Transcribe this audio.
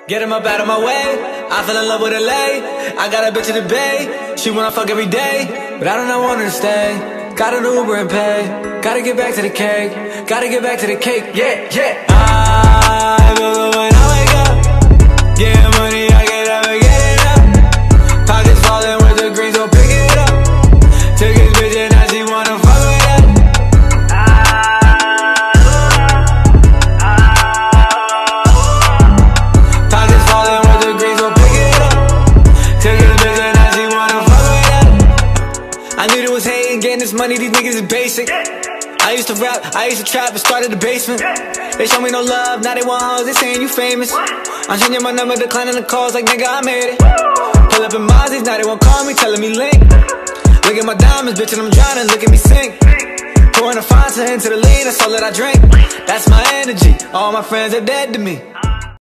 Get him up out of my way. I fell in love with LA. I got a bitch in the Bay. She wanna fuck every day, but I do not want her to stay. Gotta do Uber and pay. Gotta get back to the cake. Gotta get back to the cake. Yeah, yeah. I feel good when I wake up. Getting money, I get up and get it up. Pockets falling with the green, so pick it up. Took his bitch and now she wanna fuck with that. Pockets falling with the green, so pick it up. Took his bitch and now she wanna fuck with that. I knew there was hating, getting this money, these niggas is basic. I used to rap, I used to trap and started the basement. They show me no love, now they want hoes, they saying you famous. I'm changing my number, declining the calls like nigga I made it. Pull up in Mozzies, now they won't call me, telling me link. Look at my diamonds, bitch, and I'm drowning, look at me sink. Pouring a Fanta into the lean, that's all that I drink. That's my energy, all my friends are dead to me.